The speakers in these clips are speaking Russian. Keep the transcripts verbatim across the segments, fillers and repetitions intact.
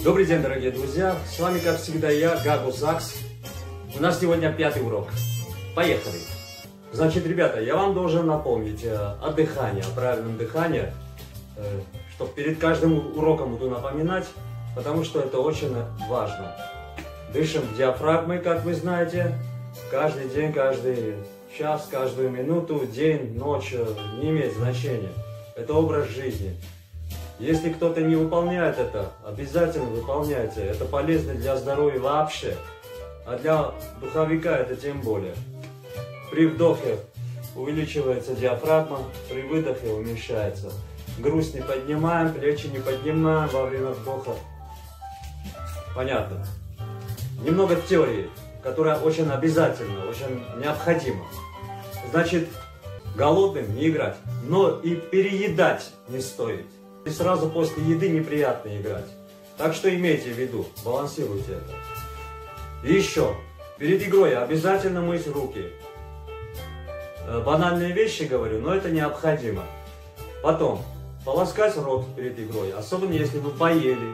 Добрый день, дорогие друзья! С вами, как всегда, я, Гагу Сакс. У нас сегодня пятый урок. Поехали! Значит, ребята, я вам должен напомнить о дыхании, о правильном дыхании, чтобы перед каждым уроком буду напоминать, потому что это очень важно. Дышим диафрагмой, как вы знаете, каждый день, каждый час, каждую минуту, день, ночь, не имеет значения. Это образ жизни. Если кто-то не выполняет это, обязательно выполняйте. Это полезно для здоровья вообще, а для духовика это тем более. При вдохе увеличивается диафрагма, при выдохе уменьшается. Грудь не поднимаем, плечи не поднимаем во время вдоха. Понятно? Немного теории, которая очень обязательна, очень необходима. Значит, голодным не играть, но и переедать не стоит. И сразу после еды неприятно играть. Так что имейте в виду, балансируйте это. И еще, перед игрой обязательно мыть руки. Банальные вещи говорю, но это необходимо. Потом, полоскать рот перед игрой, особенно если вы поели.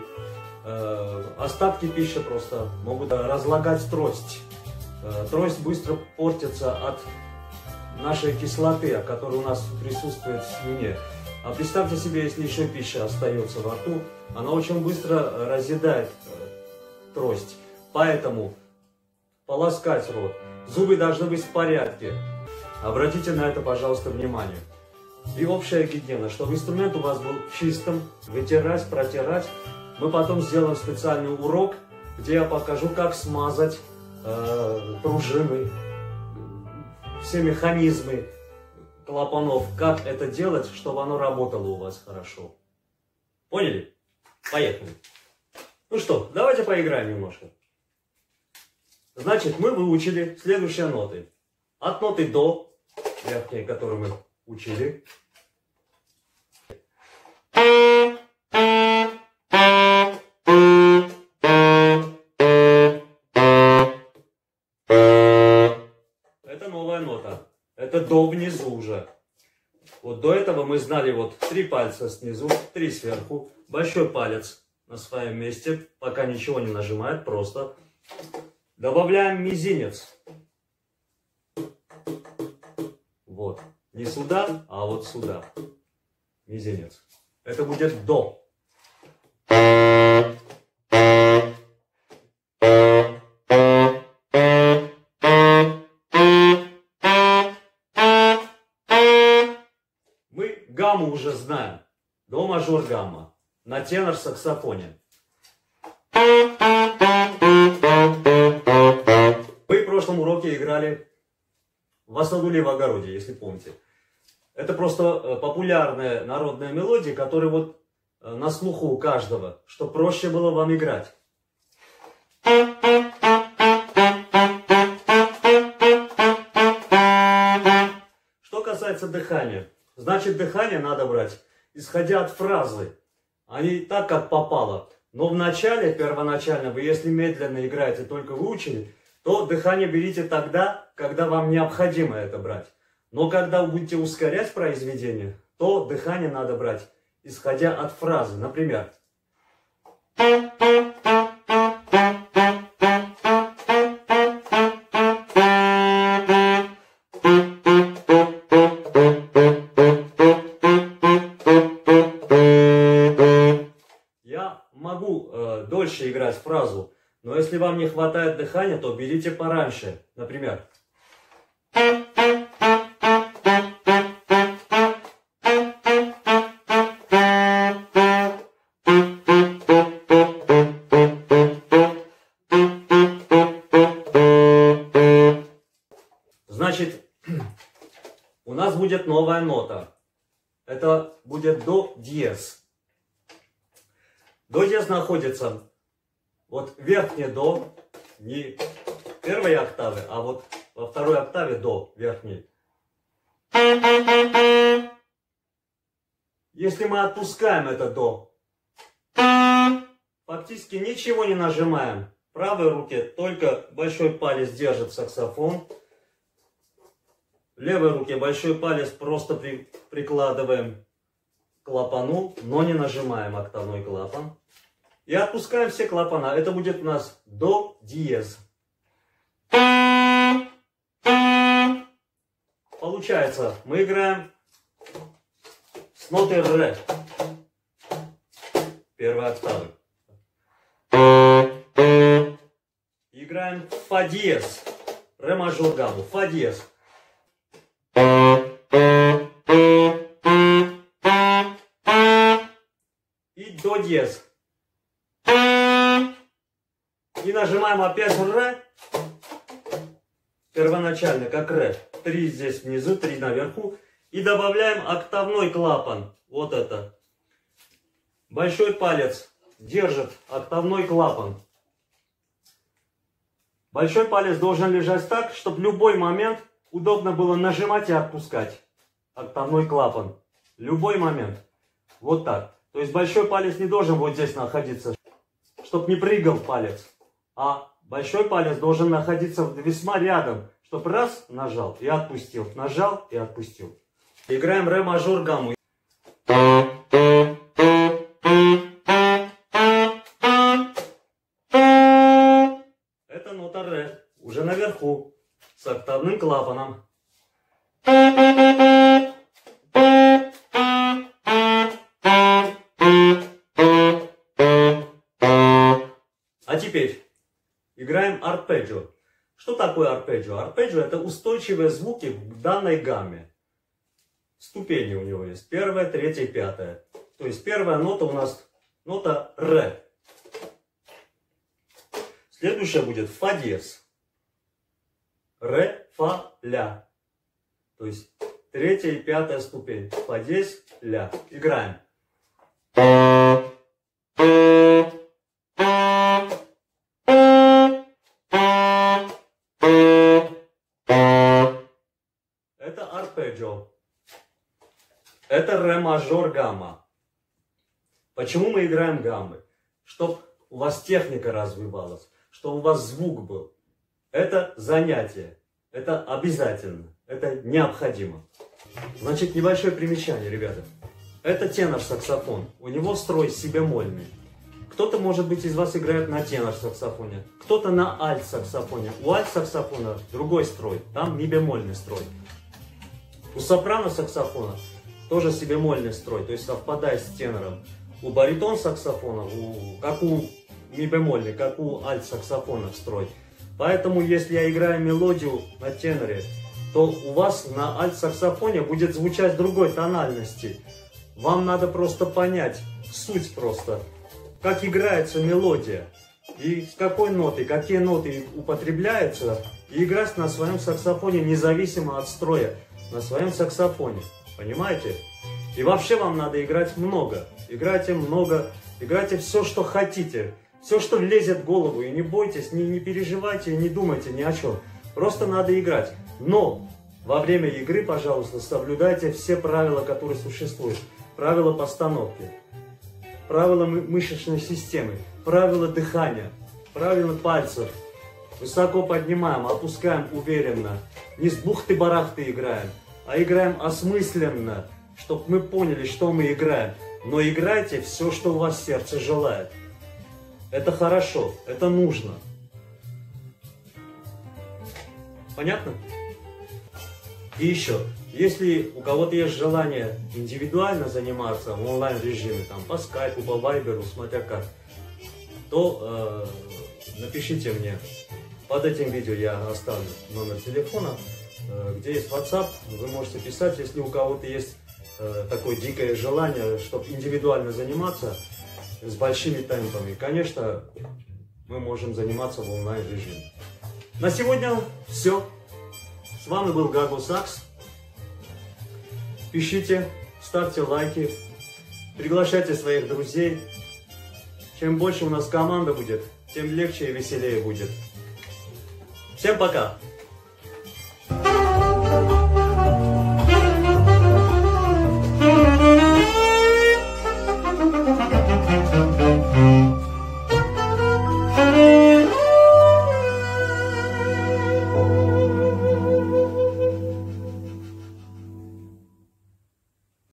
Остатки пищи просто могут разлагать трость. Трость быстро портится от нашей кислоты, которая у нас присутствует в слюне. А представьте себе, если еще пища остается во рту, она очень быстро разъедает трость. Поэтому полоскать рот. Зубы должны быть в порядке. Обратите на это, пожалуйста, внимание. И общая гигиена, чтобы инструмент у вас был чистым, вытирать, протирать. Мы потом сделаем специальный урок, где я покажу, как смазать э, пружины, все механизмы клапанов, как это делать, чтобы оно работало у вас хорошо. Поняли? Поехали. Ну что, давайте поиграем немножко. Значит, мы выучили следующие ноты. От ноты до, верхней, которую мы учили. Это новая нота. Это до внизу уже. Вот до этого мы знали вот три пальца снизу, три сверху. Большой палец на своем месте, пока ничего не нажимает, просто. Добавляем мизинец. Вот. Не сюда, а вот сюда. Мизинец. Это будет до. Гамму уже знаем. До мажор гамма. На тенор-саксофоне. Вы в прошлом уроке играли «В саду ли в огороде», если помните. Это просто популярная народная мелодия, которая вот на слуху у каждого, чтобы проще было вам играть. Что касается дыхания. Значит, дыхание надо брать, исходя от фразы, а не так, как попало. Но в начале, первоначально, вы если медленно играете, только выучили, то дыхание берите тогда, когда вам необходимо это брать. Но когда вы будете ускорять произведение, то дыхание надо брать, исходя от фразы. Например, дольше играть фразу, но если вам не хватает дыхания, то берите пораньше. Например. Значит, у нас будет новая нота. Это будет до диез. До диез находится вот верхнее до, не первой октавы, а вот во второй октаве до верхней. Если мы отпускаем это до, фактически ничего не нажимаем. В правой руке только большой палец держит саксофон. В левой руке большой палец просто при, прикладываем к клапану, но не нажимаем октавной клапан. И отпускаем все клапана. Это будет у нас до диез. Получается, мы играем с нотой ре. Первой октавы. Играем фа диез. Ре мажор гамму. Фа диез. И до диез. И нажимаем опять ре. Первоначально, как ре. Три здесь внизу, три наверху. И добавляем октавной клапан. Вот это. Большой палец держит октавной клапан. Большой палец должен лежать так, чтобы в любой момент удобно было нажимать и отпускать октавной клапан. Любой момент. Вот так. То есть большой палец не должен вот здесь находиться, чтобы не прыгал палец. А большой палец должен находиться весьма рядом, чтобы раз нажал и отпустил. Нажал и отпустил. Играем ре мажор гамму. Это нота ре. Уже наверху. С октавным клапаном. А теперь играем арпеджио. Что такое арпеджио? Арпеджио это устойчивые звуки в данной гамме. Ступени у него есть. Первая, третья, пятая. То есть первая нота у нас нота ре. Следующая будет фа диез. Ре, фа, ля. То есть третья и пятая ступень. Фа диез, ля. Играем. Это арпеджио. Это ре мажор гамма. Почему мы играем гаммы? Чтобы у вас техника развивалась, чтобы у вас звук был. Это занятие. Это обязательно. Это необходимо. Значит, небольшое примечание, ребята. Это тенор-саксофон. У него строй си-бемольный. Кто-то, может быть, из вас играет на тенор-саксофоне. Кто-то на альт-саксофоне. У альт-саксофона другой строй. Там ми-бемольный строй. У сопрано-саксофона тоже си-бемольный строй. То есть совпадает с тенором. У баритон-саксофона, у, как у ми-бемольный, как у альт-саксофона строй. Поэтому, если я играю мелодию на теноре, то у вас на альт-саксофоне будет звучать другой тональности. Вам надо просто понять суть просто, как играется мелодия, и с какой нотой, какие ноты употребляются, и играть на своем саксофоне независимо от строя, на своем саксофоне, понимаете? И вообще вам надо играть много, играйте много, играйте все, что хотите, все, что лезет в голову, и не бойтесь, не, не переживайте, не думайте ни о чем, просто надо играть. Но во время игры, пожалуйста, соблюдайте все правила, которые существуют. Правила постановки, правила мышечной системы, правила дыхания, правила пальцев. Высоко поднимаем, опускаем уверенно. Не с бухты-барахты играем, а играем осмысленно, чтобы мы поняли, что мы играем. Но играйте все, что у вас сердце желает. Это хорошо, это нужно. Понятно? И еще, если у кого-то есть желание индивидуально заниматься в онлайн-режиме, там, по скайпу, по вайберу, смотря как, то э, напишите мне. Под этим видео я оставлю номер телефона, э, где есть WhatsApp, вы можете писать, если у кого-то есть э, такое дикое желание, чтобы индивидуально заниматься с большими темпами. Конечно, мы можем заниматься в онлайн-режиме. На сегодня все. С вами был Gago Sax. Пишите, ставьте лайки, приглашайте своих друзей. Чем больше у нас команда будет, тем легче и веселее будет. Всем пока!